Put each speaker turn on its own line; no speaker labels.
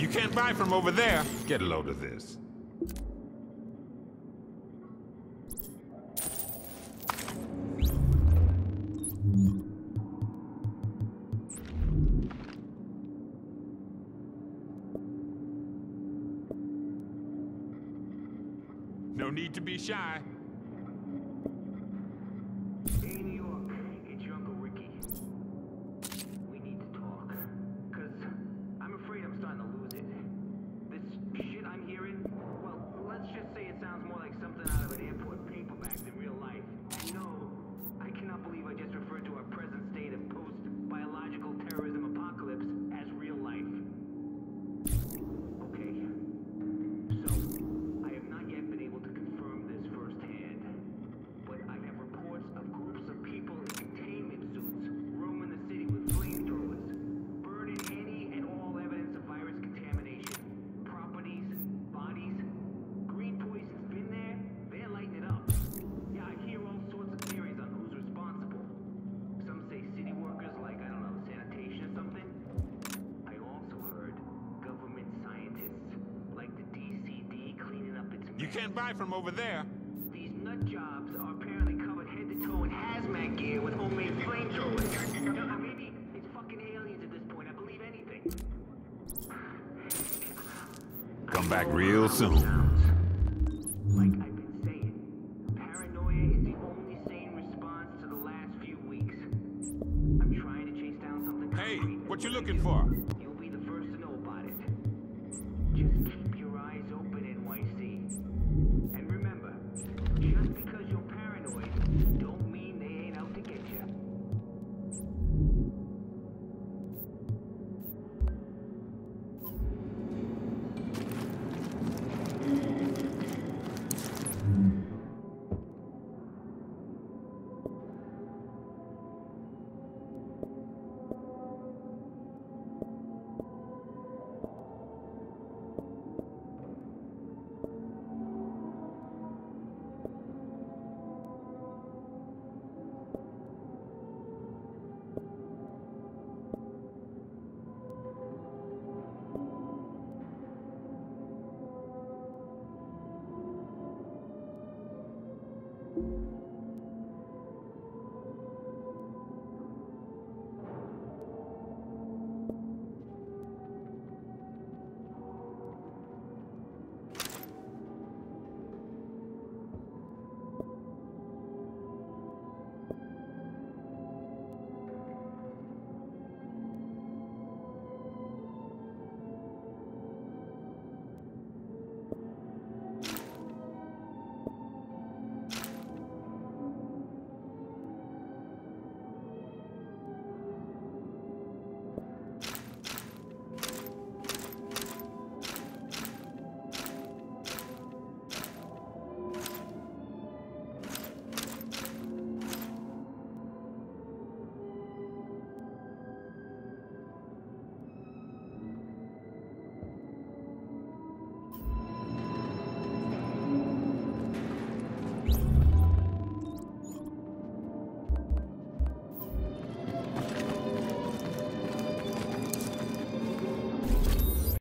can't buy from over there. Get a load of this. No need to be shy.
Hey, New York, it's your Uncle Ricky. We need to talk, cause I'm afraid I'm starting to lose it. This shit I'm hearing, well, let's just say it sounds more like something out of an airport paperback than real life. And no, I cannot believe I just referred to our present state of post-biological terrorism apocalypse as real life. Okay, so I have not yet been able to confirm this firsthand, but I have reports of groups of people in containment suits roaming the city with flamethrowers, burning any and all evidence of virus contamination. Properties, bodies, green poison's been there, they're lighting it up. Yeah, I hear all sorts of theories on who's responsible. Some say city workers like, I don't know, sanitation or something. I also heard government scientists like the DCD cleaning up its mess.
You can't buy from over there.
These nut jobs are apparently covered head to toe in hazmat gear with homemade flamethrowers. Maybe it's fucking aliens at this point. I believe anything.
Come back real soon.
Like I've been saying, paranoia is the only sane response to the last few weeks. I'm trying to chase down something
Hey,
concrete.
what you looking for?
You